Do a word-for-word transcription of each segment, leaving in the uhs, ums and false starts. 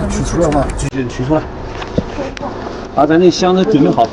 取出来吗？ 取取出来。把咱那箱子准备好。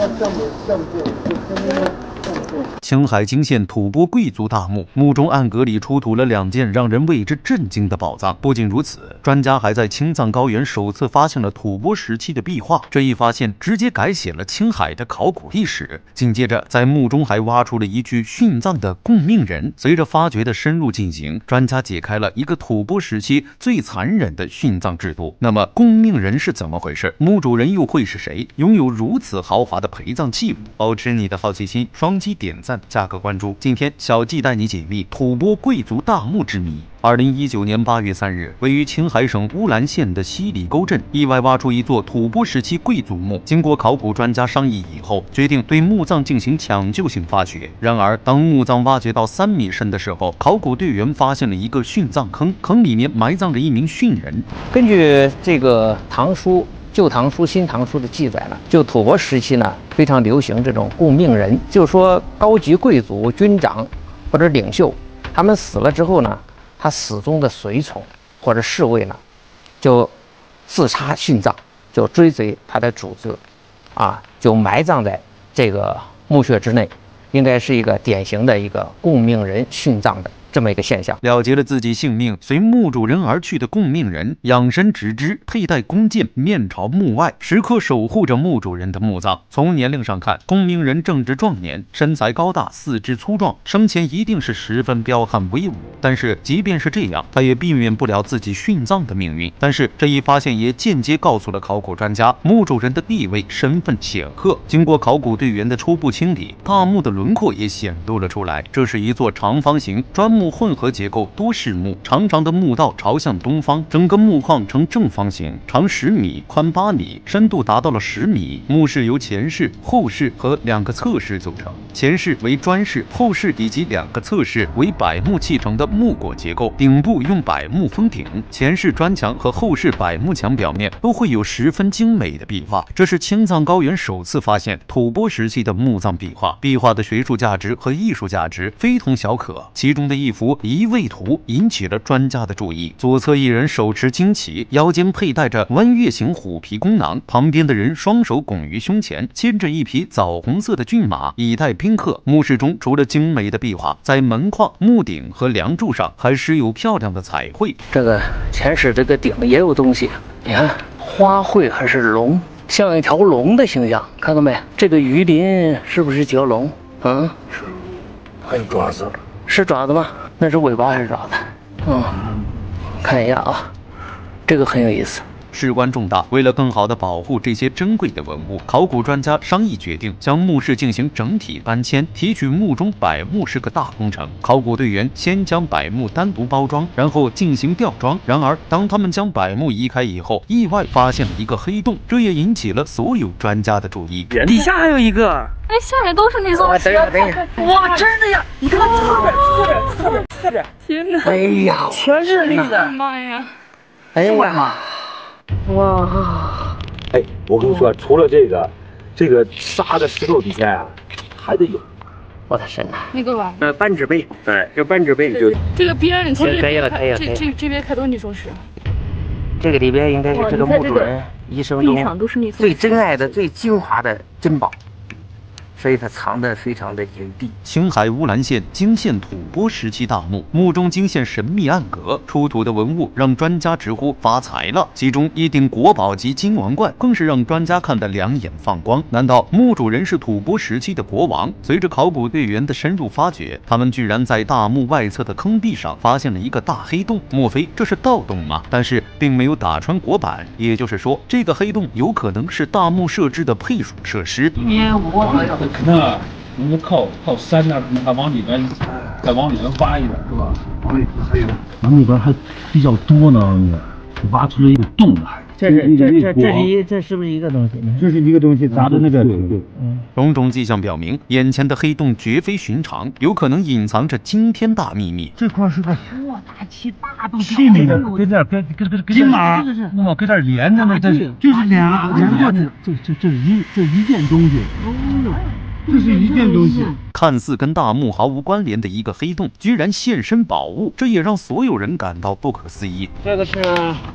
青海泾县吐蕃贵族大墓，墓中暗格里出土了两件让人为之震惊的宝藏。不仅如此，专家还在青藏高原首次发现了吐蕃时期的壁画。这一发现直接改写了青海的考古历史。紧接着，在墓中还挖出了一具殉葬的供命人。随着发掘的深入进行，专家解开了一个吐蕃时期最残忍的殉葬制度。那么，供命人是怎么回事？墓主人又会是谁？拥有如此豪华的陪葬器物，保持你的好奇心，双击点赞。加个关注，今天小纪带你解密吐蕃贵族大墓之谜。二零一九年八月三日，位于青海省乌兰县的西里沟镇，意外挖出一座吐蕃时期贵族墓。经过考古专家商议以后，决定对墓葬进行抢救性发掘。然而，当墓葬挖掘到三米深的时候，考古队员发现了一个殉葬坑，坑里面埋葬着一名殉人。 根据这个唐书。旧唐书、新唐书的记载呢，就吐蕃时期呢，非常流行这种供命人，就是说高级贵族、军长或者领袖，他们死了之后呢，他死中的随从或者侍卫呢，就自杀殉葬，就追随他的主子，啊，就埋葬在这个墓穴之内，应该是一个典型的一个供命人殉葬的这么一个现象。 了结了自己性命随墓主人而去的供命人，仰身直肢，佩戴弓箭，面朝墓外，时刻守护着墓主人的墓葬。从年龄上看，供命人正值壮年，身材高大，四肢粗壮，生前一定是十分彪悍威武。但是即便是这样，他也避免不了自己殉葬的命运。但是这一发现也间接告诉了考古专家，墓主人的地位身份显赫。经过考古队员的初步清理，大墓的轮廓也显露了出来。这是一座长方形砖木混合结构多室墓，长长的墓道朝向东方，整个墓框呈正方形，长十米，宽八米，深度达到了十米。墓室由前室、后室和两个侧室组成，前室为砖室，后室以及两个侧室为柏木砌成的木椁结构，顶部用柏木封顶。前室砖墙和后室柏木墙表面都会有十分精美的壁画。这是青藏高原首次发现吐蕃时期的墓葬壁画，壁画的学术价值和艺术价值非同小可。其中的一幅移位图引起了专家的注意，左侧一人手持旌旗，腰间佩戴着弯月形虎皮弓囊，旁边的人双手拱于胸前，牵着一匹枣红色的骏马，以待宾客。墓室中除了精美的壁画，在门框、墓顶和梁柱上还施有漂亮的彩绘。 这个前室这个顶也有东西，你看花卉还是龙，像一条龙的形象，看到没？这个鱼鳞是不是条龙？嗯，是， 还有爪子， 是爪子吗？那是尾巴还是爪子？嗯，看一下啊，这个很有意思。 事关重大，为了更好地保护这些珍贵的文物，考古专家商议决定将墓室进行整体搬迁。提取墓中柏木是个大工程，考古队员先将柏木单独包装，然后进行吊装。然而，当他们将柏木移开以后，意外发现了一个黑洞，这也引起了所有专家的注意。 底下还有一个， 哎，下面都是那种。 等一下，等一下，哇，真的呀！你看，侧着，侧着，侧着，侧着， 天哪！ 哎呀，全是绿的， 妈呀！ 哎呀妈！哇！ 哎，我跟你说，除了这个，这个沙的石头底下啊，还得有。 我的神呐！ 那个吧， 呃，扳指碑， 对， 这扳指碑就这个边， 可以了，可以了， 这这这边开多少女生石？ 这个里边应该是这个墓主人一生中最珍爱的、最精华的珍宝。所以它藏得非常的隐蔽。 青海乌兰县泾县吐蕃时期大墓，墓中惊现神秘暗格，出土的文物让专家直呼发财了。其中一顶国宝级金王冠，更是让专家看得两眼放光。难道墓主人是吐蕃时期的国王？随着考古队员的深入发掘，他们居然在大墓外侧的坑壁上发现了一个大黑洞，莫非这是盗洞吗？但是并没有打穿国板，也就是说，这个黑洞有可能是大墓设置的配属设施。 可能我们靠靠山那，可能还往里边再往里面挖一点，是吧？往里还有，往里边还比较多呢，挖出了一个洞来。 这是这这这是一这是不是一个东西？ 这是一个东西砸的那个。对对。 嗯，种种迹象表明，眼前的黑洞绝非寻常，有可能隐藏着惊天大秘密。 这块是个哇，大气大洞， 细密的，跟这跟跟跟跟金马，哦，跟这连着呢，这是就是连连过去，这这这一这一件东西。哦。这是一件东西， 看似跟大墓毫无关联的一个黑洞，居然现身宝物，这也让所有人感到不可思议。 这个是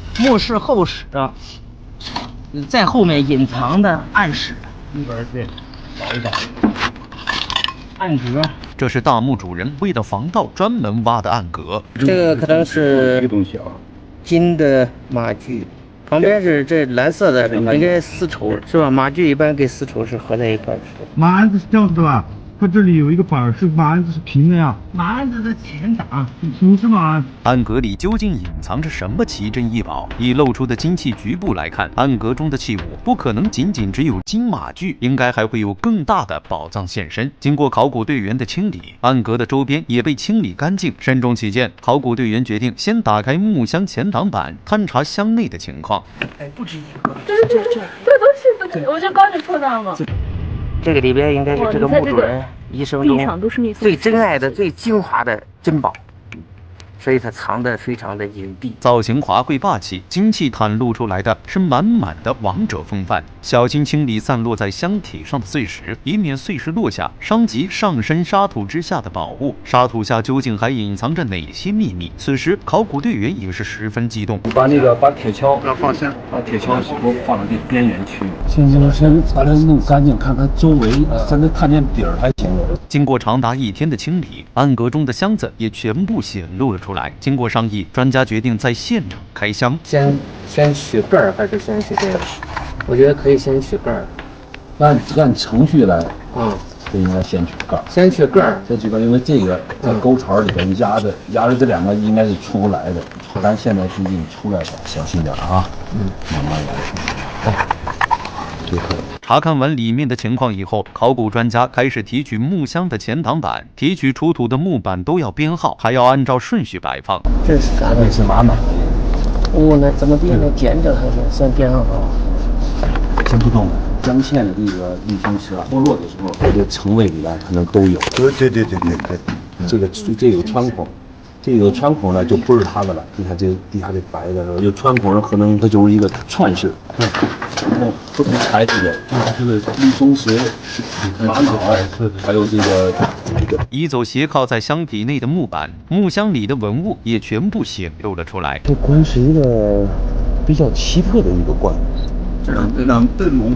墓室后史啊，在后面隐藏的暗室， 里边对，找一找。 暗格， 这是大墓主人为了防盗专门挖的暗格。 这个可能是一个东西啊， 金的马具，旁边是这蓝色的，应该丝绸是吧？马具一般跟丝绸是合在一块儿的。 马鞍子是这样子的吧？它这里有一个板儿，是马鞍子是平的呀。 马鞍子的前挡， 不是马鞍。 暗格里究竟隐藏着什么奇珍异宝？以露出的金器局部来看，暗格中的器物不可能仅仅只有金马具，应该还会有更大的宝藏现身。经过考古队员的清理，暗格的周边也被清理干净。慎重起见，考古队员决定先打开木箱前挡板，探查箱内的情况。 哎，不止一个， 这这这这都是不，我就刚才说的嘛。 这个里边应该是这个墓主人一生中最珍爱的、最精华的珍宝，所以它藏得非常的隐蔽。 造型华贵霸气，金器袒露出来的是满满的王者风范。小心清理散落在箱体上的碎石，以免碎石落下伤及上深沙土之下的宝物。沙土下究竟还隐藏着哪些秘密？此时考古队员也是十分激动。 把那个把铁锹要放下，把铁锹给我放到这边缘去。先先先把它弄干净，看看周围，甚至看见底儿还行。 经过长达一天的清理，暗格中的箱子也全部显露了出来。经过商议，专家决定在现场开箱。 先先取盖儿还是先取这个？我觉得可以先取盖儿。 按按程序来， 嗯， 就应该先取盖儿。 先取盖儿， 先取盖儿，因为这个在沟槽里边压着压着这两个应该是出不来的，咱现在毕竟出来了，小心点啊。嗯，慢慢来。好，就可以。 查看完里面的情况以后，考古专家开始提取木箱的前挡板。提取出土的木板都要编号，还要按照顺序摆放。 这是啥？ 这是马板。 哦，那怎么编的？剪着还是先编好？ 先不动了。江县的这个运行车脱落的时候，这个层位里边可能都有。 对对对对对对， 这个这有穿孔，这有穿孔呢就不是它的了。你看这底下这白的时候有穿孔，可能它就是一个串式。嗯，然后不同材质的，这个绿松石、玛瑙，还有这个这个。 移走斜靠在箱体内的木板，木箱里的文物也全部显露了出来。 这棺是一个比较奇特的一个棺，这两这两灯笼。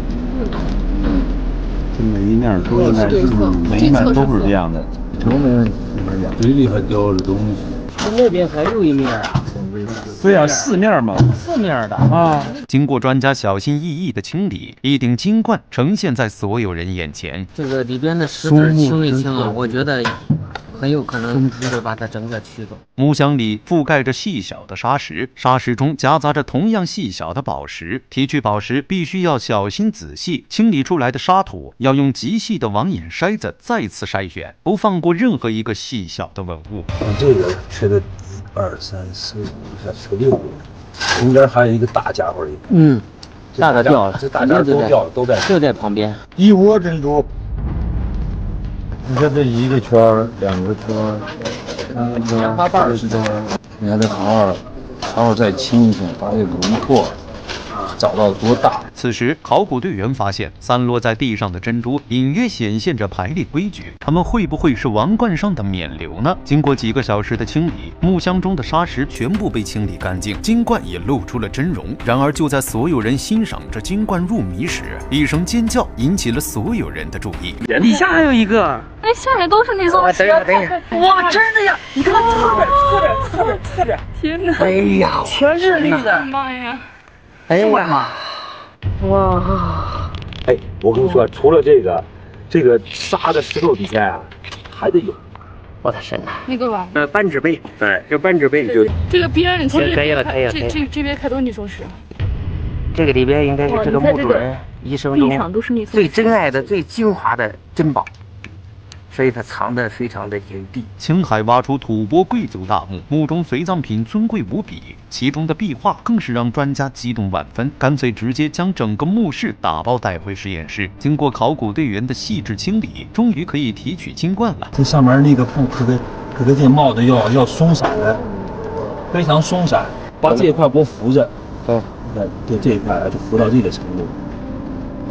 这每一面都应该是每一面都是这样的，都没问题。嘴里还叼着东西。 那边还有一面啊？ 对啊，四面嘛， 四面的啊。 经过专家小心翼翼的清理，一顶金冠呈现在所有人眼前。 这个里边的石子清一清啊，我觉得很有可能会把它整个取走。 木箱里覆盖着细小的沙石，沙石中夹杂着同样细小的宝石。提取宝石必须要小心仔细，清理出来的沙土要用极细的网眼筛子再次筛选，不放过任何一个细小的文物。 啊，这个缺的二三四五缺六个，中间还有一个大家伙里。 嗯，大的掉了， 这大家都掉了，都在就在旁边。 一窝珍珠。 你看这一个圈儿，两个圈儿，三个圈儿， 花瓣儿四圈儿，你还得好好好好再清一清，把这个轮廓找到多大。 此时，考古队员发现散落在地上的珍珠隐约显现着排列规矩，它们会不会是王冠上的冕旒呢？经过几个小时的清理，木箱中的沙石全部被清理干净，金冠也露出了真容。然而，就在所有人欣赏着金冠入迷时，一声尖叫引起了所有人的注意。 底下还有一个， 那下面都是那种。 等一下，等一下，哇，真的呀！你看，侧着，侧着，侧着，侧着。 天哪！ 哎呀，全是绿的。 妈呀！ 哎呀我的妈！哇！ 哎，我跟你说，除了这个，这个沙的石头底下呀、啊，还得有。 我的神呐！ 那个吧， 呃，扳指杯，对，这扳指杯就这个边， 可以了，可以了， 这这这边开都是女生石。 这个里边应该是这个墓主人一生中最珍爱的、最精华的珍宝。所以它藏得非常的隐蔽。 青海挖出吐蕃贵族大墓，墓中随葬品尊贵无比，其中的壁画更是让专家激动万分，干脆直接将整个墓室打包带回实验室。经过考古队员的细致清理，终于可以提取金冠了。 这上面那个布可跟可跟这帽子要要松散的，非常松散，把这一块给我扶着。 对， 对，对这一块就扶到这个程度。好，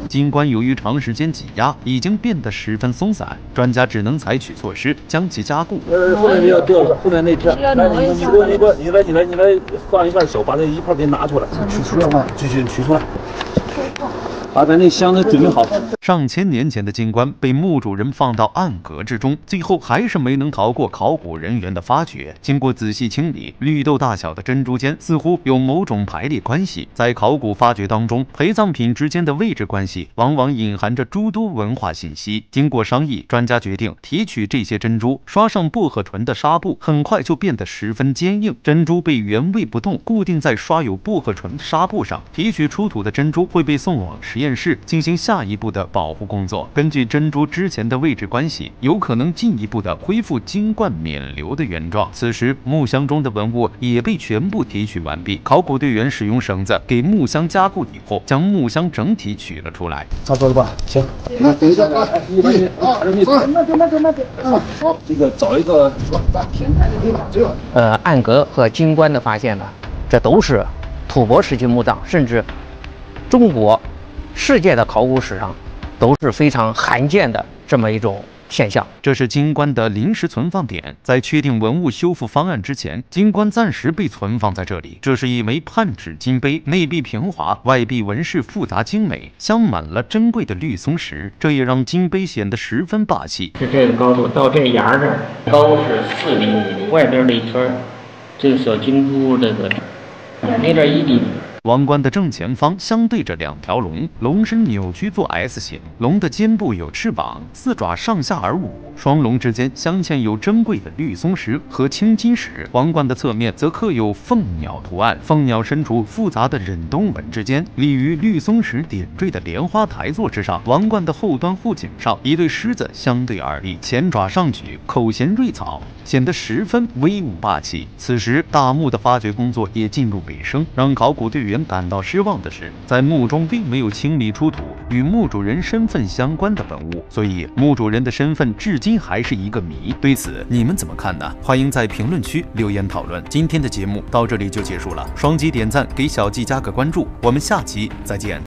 金冠由于长时间挤压，已经变得十分松散，专家只能采取措施将其加固。 呃，后面要掉了，后面那片，来，你你给我，你给我，你来，你来，你来，放一半手，把那一块给拿出来，取出来嘛，继续取出来。把咱那箱子准备好。 上千年前的金冠被墓主人放到暗格之中，最后还是没能逃过考古人员的发掘。经过仔细清理，绿豆大小的珍珠间似乎有某种排列关系。在考古发掘当中，陪葬品之间的位置关系往往隐含着诸多文化信息。经过商议，专家决定提取这些珍珠，刷上薄荷醇的纱布，很快就变得十分坚硬。珍珠被原位不动固定在刷有薄荷醇的纱布上，提取出土的珍珠会被送往实验验室进行下一步的保护工作。根据珍珠之前的位置关系，有可能进一步的恢复金冠冕旒的原状。此时，木箱中的文物也被全部提取完毕。考古队员使用绳子给木箱加固以后，将木箱整体取了出来。 差不多了吧？行。 那等一下啊， 你把你啊，你那就那就那就啊，好， 这个找一个平台的地方只有。 呃，暗格和金冠的发现呢，这都是吐蕃时期墓葬，甚至中国、世界的考古史上都是非常罕见的这么一种现象。 这是金冠的临时存放点，在确定文物修复方案之前，金冠暂时被存放在这里。这是一枚判齿金杯，内壁平滑，外壁纹饰复杂精美，镶满了珍贵的绿松石，这也让金杯显得十分霸气。 是这个高度，到这沿儿这儿，高是四厘米，外边这一圈，这个小金珠这个那点一厘米。 王冠的正前方相对着两条龙，龙身扭曲做 S 形，龙的肩部有翅膀，四爪上下而舞，双龙之间镶嵌有珍贵的绿松石和青金石。王冠的侧面则刻有凤鸟图案，凤鸟身处复杂的忍冬纹之间，立于绿松石点缀的莲花台座之上。王冠的后端护颈上，一对狮子相对而立，前爪上举，口衔瑞草，显得十分威武霸气。此时，大墓的发掘工作也进入尾声，让考古队员感到失望的是，在墓中并没有清理出土与墓主人身份相关的文物，所以墓主人的身份至今还是一个谜。对此，你们怎么看呢？欢迎在评论区留言讨论。今天的节目到这里就结束了，双击点赞，给小季加个关注，我们下期再见。